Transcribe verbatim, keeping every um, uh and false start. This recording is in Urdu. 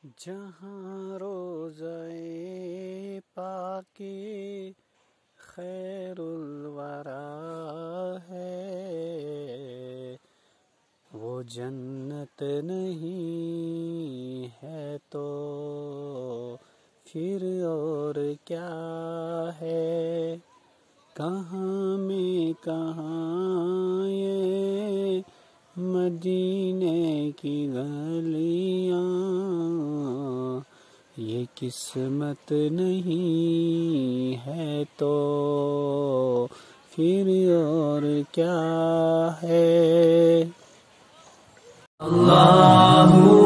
جہاں روضۂ پاک خیر الورا ہے، وہ جنت نہیں ہے تو پھر اور کیا ہے؟ کہاں میں کہاں یہ مدینے کی گلیاں، یہ قسمت نہیں ہے تو پھر اور کیا ہے؟ اللہ